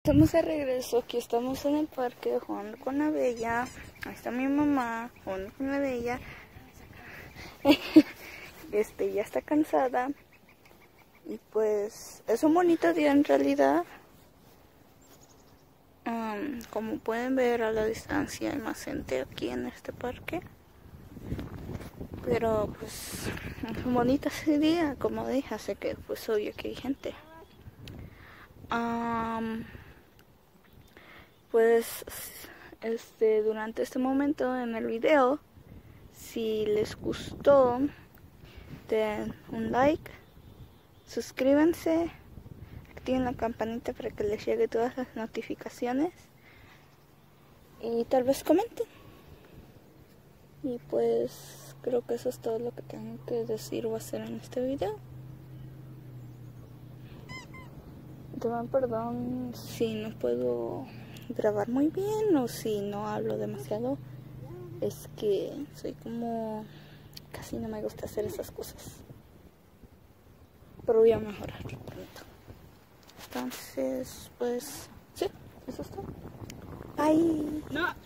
Estamos de regreso, aquí estamos en el parque jugando con la Bella. Ahí está mi mamá jugando con la Bella. Ya está cansada. Y pues es un bonito día en realidad. Como pueden ver a la distancia hay más gente aquí en este parque. Pero pues es un bonito ese día, como dije, así que pues obvio que hay gente. Pues durante este momento en el video, si les gustó, den un like, suscríbanse, activen la campanita para que les llegue todas las notificaciones y tal vez comenten. Y pues creo que eso es todo lo que tengo que decir o hacer en este video. Perdón si no puedo grabar muy bien o si no hablo demasiado. Es que soy como... casi no me gusta hacer esas cosas. Pero voy a mejorar pronto. Entonces, pues... sí, eso es todo. Bye. No.